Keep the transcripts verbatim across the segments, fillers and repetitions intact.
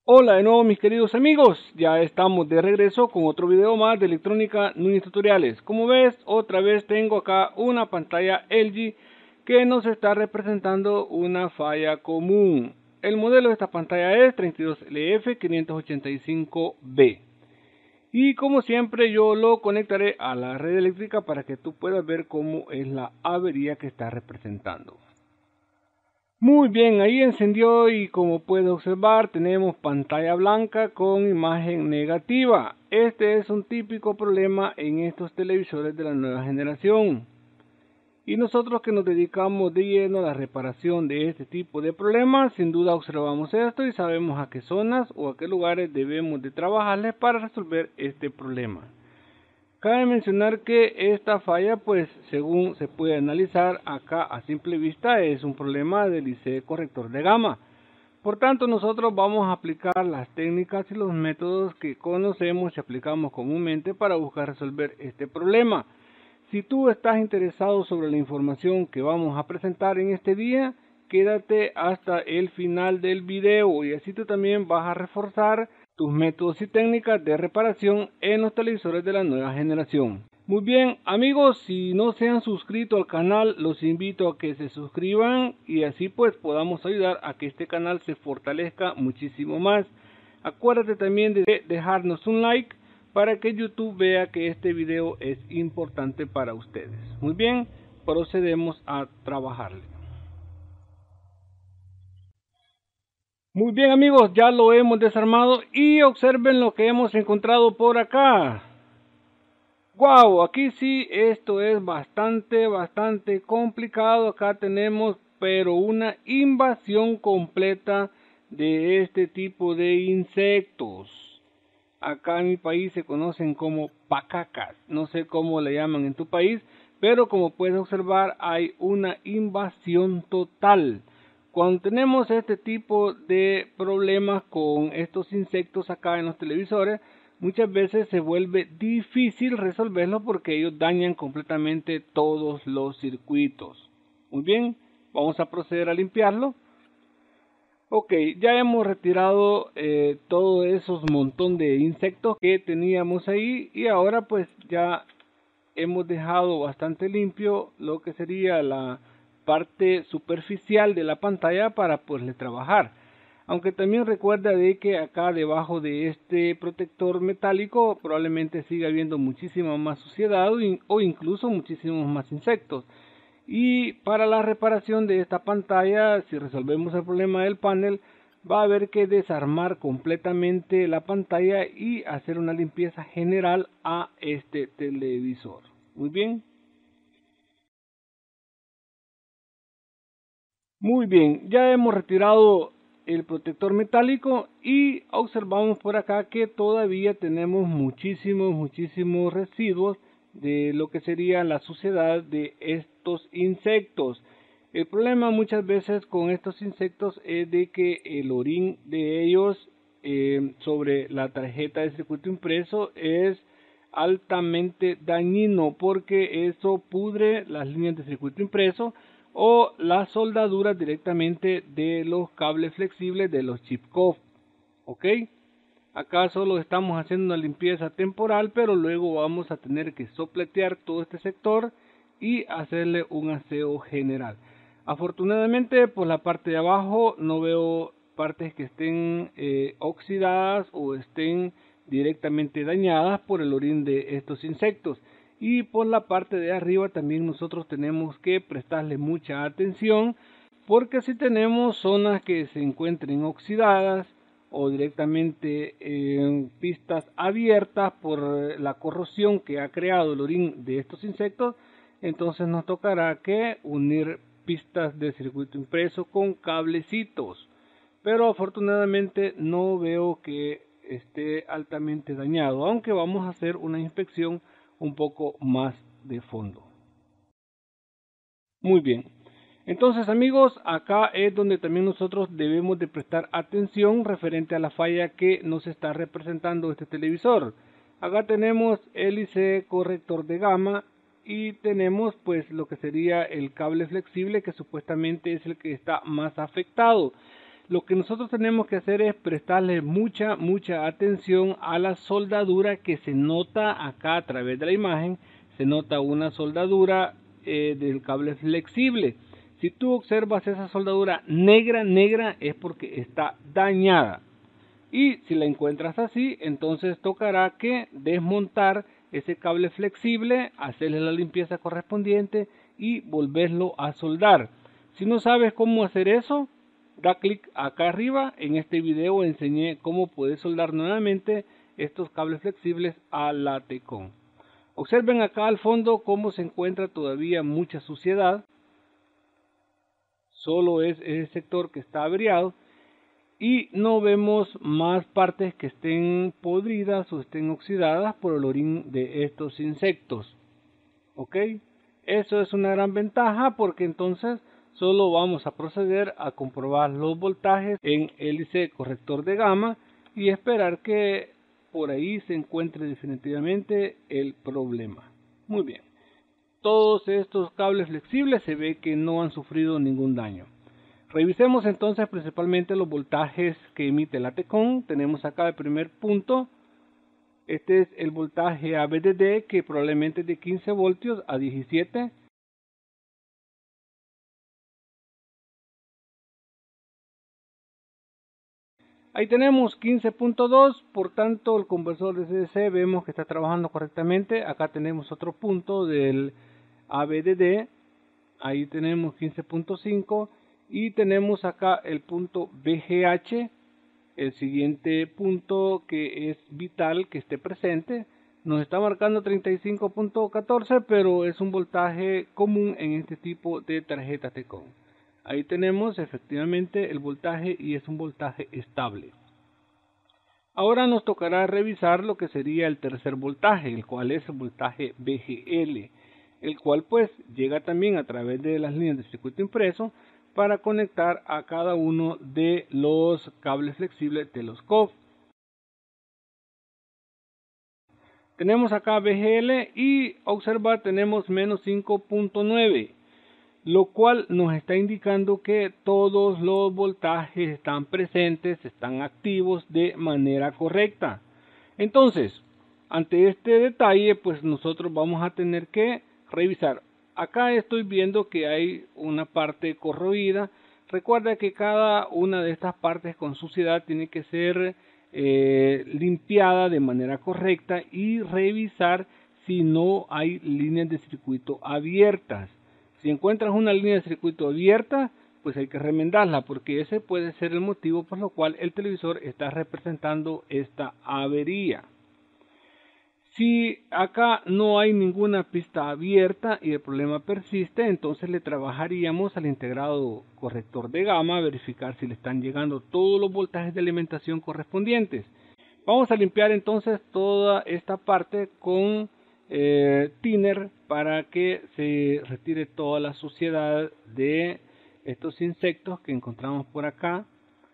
Hola de nuevo mis queridos amigos, ya estamos de regreso con otro video más de Electrónica Núñez Tutoriales. Como ves, otra vez tengo acá una pantalla L G que nos está representando una falla común. El modelo de esta pantalla es treinta y dos L F quinientos ochenta y cinco B. Y como siempre yo lo conectaré a la red eléctrica para que tú puedas ver cómo es la avería que está representando. Muy bien, ahí encendió y como puedes observar tenemos pantalla blanca con imagen negativa. Este es un típico problema en estos televisores de la nueva generación. Y nosotros que nos dedicamos de lleno a la reparación de este tipo de problemas, sin duda observamos esto y sabemos a qué zonas o a qué lugares debemos de trabajarles para resolver este problema. Cabe mencionar que esta falla, pues según se puede analizar acá a simple vista, es un problema del I C corrector de gama. Por tanto, nosotros vamos a aplicar las técnicas y los métodos que conocemos y aplicamos comúnmente para buscar resolver este problema. Si tú estás interesado sobre la información que vamos a presentar en este día, quédate hasta el final del video y así tú también vas a reforzar tus métodos y técnicas de reparación en los televisores de la nueva generación. Muy bien amigos, si no se han suscrito al canal, los invito a que se suscriban y así pues podamos ayudar a que este canal se fortalezca muchísimo más. Acuérdate también de dejarnos un like para que YouTube vea que este video es importante para ustedes. Muy bien, procedemos a trabajarle. Muy bien amigos, ya lo hemos desarmado y observen lo que hemos encontrado por acá. Wow, aquí sí esto es bastante, bastante complicado. Acá tenemos pero una invasión completa de este tipo de insectos. Acá en mi país se conocen como pacacas, no sé cómo le llaman en tu país, pero como puedes observar hay una invasión total. Cuando tenemos este tipo de problemas con estos insectos acá en los televisores, muchas veces se vuelve difícil resolverlo porque ellos dañan completamente todos los circuitos. Muy bien, vamos a proceder a limpiarlo. Ok, ya hemos retirado eh, todos esos montón de insectos que teníamos ahí y ahora pues ya hemos dejado bastante limpio lo que sería la parte superficial de la pantalla para poderle trabajar. Aunque también recuerda de que acá debajo de este protector metálico probablemente siga habiendo muchísima más suciedad o incluso muchísimos más insectos. Y para la reparación de esta pantalla, si resolvemos el problema del panel, va a haber que desarmar completamente la pantalla y hacer una limpieza general a este televisor. Muy bien. Muy bien, ya hemos retirado el protector metálico y observamos por acá que todavía tenemos muchísimos, muchísimos residuos de lo que sería la suciedad de estos insectos. El problema muchas veces con estos insectos es de que el orín de ellos eh, sobre la tarjeta de circuito impreso es altamente dañino porque eso pudre las líneas de circuito impreso o las soldaduras directamente de los cables flexibles de los chip C O F. Ok, acá solo estamos haciendo una limpieza temporal, pero luego vamos a tener que sopletear todo este sector y hacerle un aseo general. Afortunadamente por la parte de abajo no veo partes que estén eh, oxidadas o estén directamente dañadas por el orín de estos insectos. Y por la parte de arriba también nosotros tenemos que prestarle mucha atención, porque si tenemos zonas que se encuentren oxidadas o directamente en pistas abiertas por la corrosión que ha creado el orín de estos insectos, entonces nos tocará que unir pistas de circuito impreso con cablecitos. Pero afortunadamente no veo que esté altamente dañado, aunque vamos a hacer una inspección un poco más de fondo. Muy bien, entonces amigos, acá es donde también nosotros debemos de prestar atención referente a la falla que nos está representando este televisor. Acá tenemos el I C corrector de gama y tenemos pues lo que sería el cable flexible, que supuestamente es el que está más afectado. lo que nosotros tenemos que hacer es prestarle mucha, mucha atención a la soldadura que se nota acá a través de la imagen. Se nota una soldadura eh, del cable flexible. Si tú observas esa soldadura negra, negra, es porque está dañada. Y si la encuentras así, entonces tocará que desmontar ese cable flexible, hacerle la limpieza correspondiente y volverlo a soldar. Si no sabes cómo hacer eso, da clic acá arriba. En este video enseñé cómo puedes soldar nuevamente estos cables flexibles a la Tecon. Observen acá al fondo cómo se encuentra todavía mucha suciedad. Solo es ese sector que está averiado y no vemos más partes que estén podridas o estén oxidadas por el orín de estos insectos. Ok, eso es una gran ventaja porque entonces solo vamos a proceder a comprobar los voltajes en hélice corrector de gama y esperar que por ahí se encuentre definitivamente el problema. Muy bien, todos estos cables flexibles se ve que no han sufrido ningún daño. Revisemos entonces principalmente los voltajes que emite la Tecon. Tenemos acá el primer punto. Este es el voltaje A B D D, que probablemente es de quince voltios a diecisiete. Ahí tenemos quince punto dos, por tanto el conversor de C D C vemos que está trabajando correctamente. Acá tenemos otro punto del A B D D, ahí tenemos quince punto cinco y tenemos acá el punto V G H, el siguiente punto que es vital que esté presente. Nos está marcando treinta y cinco punto catorce, pero es un voltaje común en este tipo de tarjeta Tecon. Ahí tenemos efectivamente el voltaje y es un voltaje estable. Ahora nos tocará revisar lo que sería el tercer voltaje, el cual es el voltaje V G L, el cual pues llega también a través de las líneas de circuito impreso para conectar a cada uno de los cables flexibles de los C O F. Tenemos acá V G L y observa tenemos menos cinco punto nueve, lo cual nos está indicando que todos los voltajes están presentes, están activos de manera correcta. Entonces, ante este detalle, pues nosotros vamos a tener que revisar. Acá estoy viendo que hay una parte corroída. Recuerda que cada una de estas partes con suciedad tiene que ser eh, limpiada de manera correcta y revisar si no hay líneas de circuito abiertas. Si encuentras una línea de circuito abierta, pues hay que remendarla, porque ese puede ser el motivo por lo cual el televisor está representando esta avería. Si acá no hay ninguna pista abierta y el problema persiste, entonces le trabajaríamos al integrado corrector de gama a verificar si le están llegando todos los voltajes de alimentación correspondientes. Vamos a limpiar entonces toda esta parte con eh, thinner para que se retire toda la suciedad de estos insectos que encontramos por acá.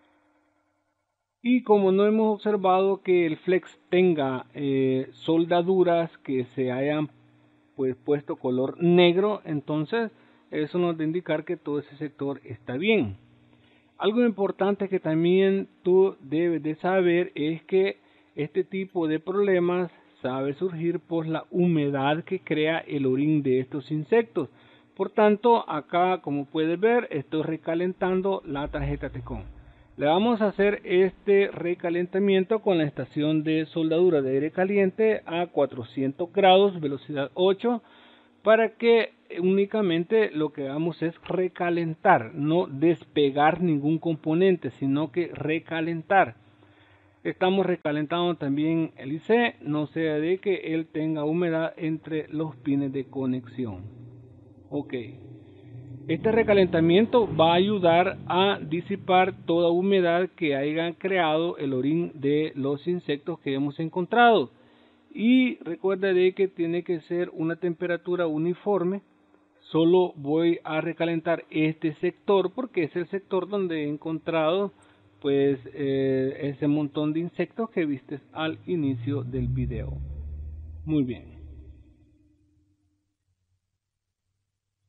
Y como no hemos observado que el flex tenga eh, soldaduras que se hayan pues, puesto color negro, entonces eso nos debe indicar que todo ese sector está bien. Algo importante que también tú debes de saber es que este tipo de problemas sabe surgir por la humedad que crea el orín de estos insectos. Por tanto, acá como puedes ver, estoy recalentando la tarjeta Tecon. Le vamos a hacer este recalentamiento con la estación de soldadura de aire caliente a cuatrocientos grados, velocidad ocho, para que únicamente lo que hagamos es recalentar, no despegar ningún componente, sino que recalentar. Estamos recalentando también el I C, no sea de que él tenga humedad entre los pines de conexión. Ok. Este recalentamiento va a ayudar a disipar toda humedad que haya creado el orín de los insectos que hemos encontrado. Y recuerda de que tiene que ser una temperatura uniforme. Solo voy a recalentar este sector porque es el sector donde he encontrado pues eh, ese montón de insectos que viste al inicio del video. Muy bien.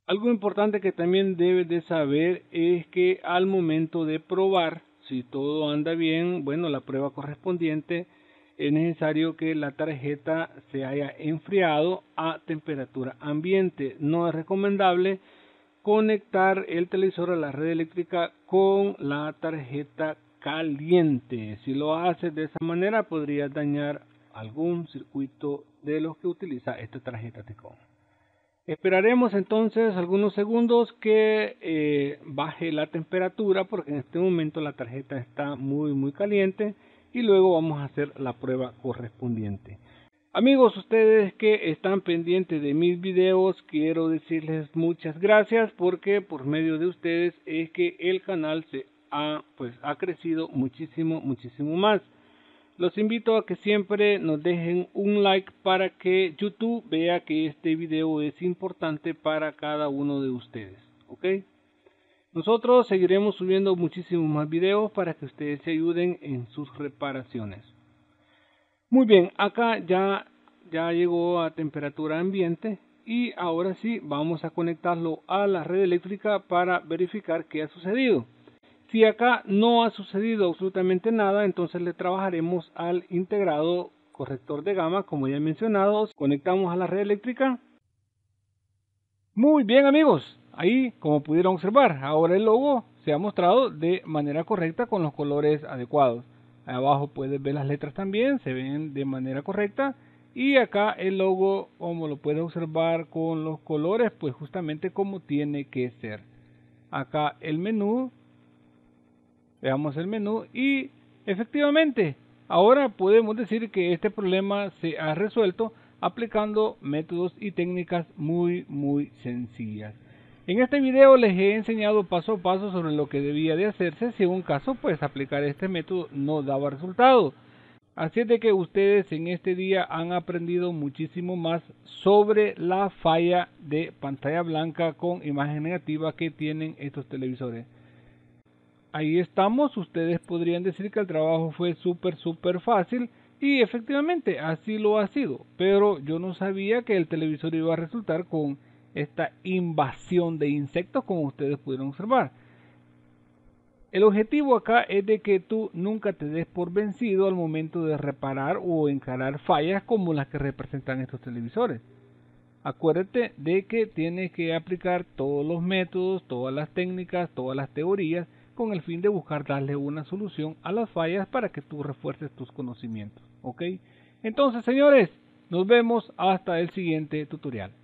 Algo importante que también debes de saber es que al momento de probar, si todo anda bien, bueno, la prueba correspondiente, es necesario que la tarjeta se haya enfriado a temperatura ambiente. No es recomendable conectar el televisor a la red eléctrica con la tarjeta caliente. Si lo haces de esa manera, podrías dañar algún circuito de los que utiliza esta tarjeta T-CON. Esperaremos entonces algunos segundos que eh, baje la temperatura, porque en este momento la tarjeta está muy muy caliente, y luego vamos a hacer la prueba correspondiente. Amigos, ustedes que están pendientes de mis videos, quiero decirles muchas gracias, porque por medio de ustedes es que el canal se ha, pues, ha crecido muchísimo, muchísimo más. Los invito a que siempre nos dejen un like para que YouTube vea que este video es importante para cada uno de ustedes, ¿ok? Nosotros seguiremos subiendo muchísimos más videos para que ustedes se ayuden en sus reparaciones. Muy bien, acá ya, ya llegó a temperatura ambiente y ahora sí vamos a conectarlo a la red eléctrica para verificar qué ha sucedido. Si acá no ha sucedido absolutamente nada, entonces le trabajaremos al integrado corrector de gama, como ya he mencionado. Conectamos a la red eléctrica. Muy bien, amigos, ahí como pudieron observar, ahora el logo se ha mostrado de manera correcta con los colores adecuados. Abajo puedes ver las letras también, se ven de manera correcta. Y acá el logo, como lo puedes observar con los colores, pues justamente como tiene que ser. Acá el menú. Veamos el menú y efectivamente ahora podemos decir que este problema se ha resuelto aplicando métodos y técnicas muy muy sencillas. En este video les he enseñado paso a paso sobre lo que debía de hacerse si en un caso pues aplicar este método no daba resultado. Así es de que ustedes en este día han aprendido muchísimo más sobre la falla de pantalla blanca con imagen negativa que tienen estos televisores. Ahí estamos, ustedes podrían decir que el trabajo fue súper súper fácil y efectivamente así lo ha sido, pero yo no sabía que el televisor iba a resultar con esta invasión de insectos como ustedes pudieron observar. El objetivo acá es de que tú nunca te des por vencido al momento de reparar o encarar fallas como las que representan estos televisores. Acuérdate de que tienes que aplicar todos los métodos, todas las técnicas, todas las teorías con el fin de buscar darle una solución a las fallas para que tú refuerces tus conocimientos, ¿ok? Entonces, señores, nos vemos hasta el siguiente tutorial.